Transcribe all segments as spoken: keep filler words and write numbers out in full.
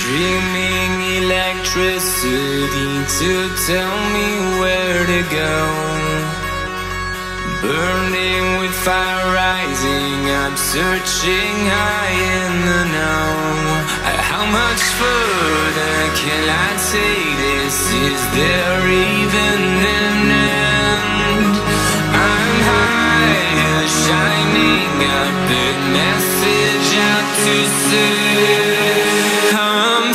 Dreaming electricity to tell me where to go. Burning with fire rising up, searching high in the know. How much further can I take this? Is there even an end? I'm higher, shining up, a message out to say I'm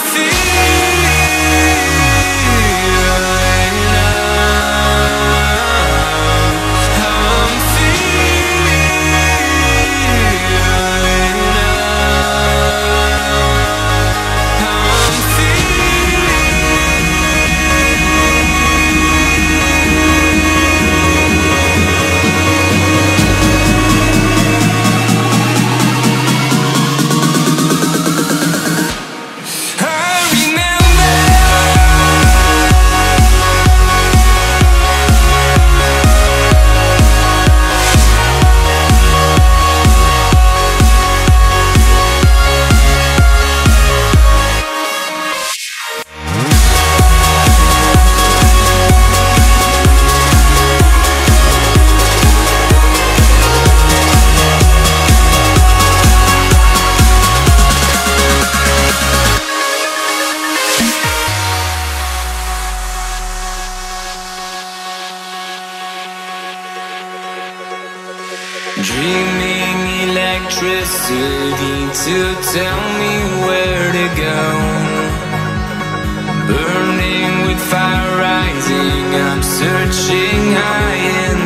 dreaming electricity to tell me where to go. Burning with fire rising up, searching high in